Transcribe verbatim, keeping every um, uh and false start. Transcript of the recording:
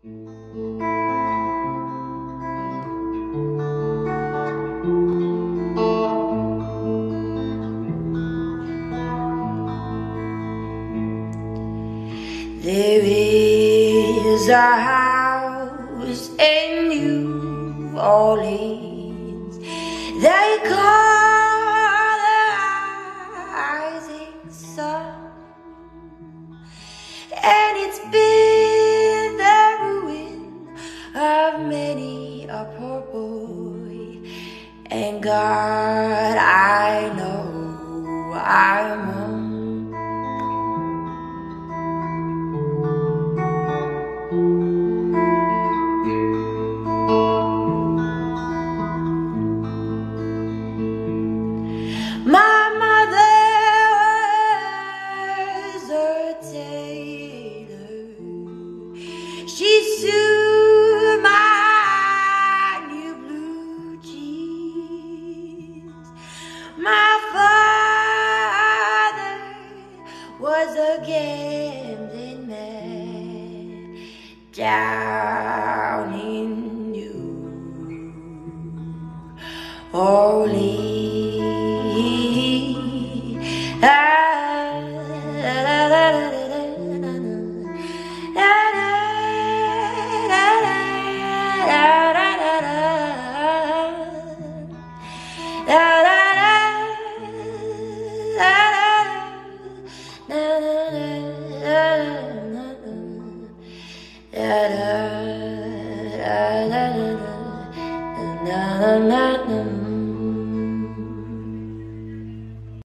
There is a house in New Orleans they call the rising sun, and it's been the ruin of many a poor boy. And God, I know I'm home. My mother was a tailor. She sewed my new blue jeans. My father was a gambling man down in New Orleans.